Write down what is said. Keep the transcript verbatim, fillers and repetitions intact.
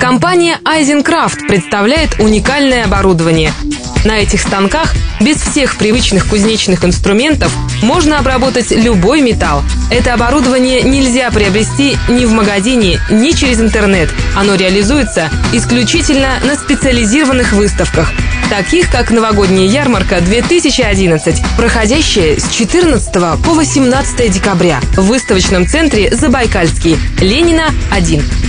Компания Айзенкрафт представляет уникальное оборудование. На этих станках без всех привычных кузнечных инструментов можно обработать любой металл. Это оборудование нельзя приобрести ни в магазине, ни через интернет. Оно реализуется исключительно на специализированных выставках, таких как новогодняя ярмарка две тысячи одиннадцать, проходящая с четырнадцатого по восемнадцатое декабря в выставочном центре «Забайкальский», Ленина, один.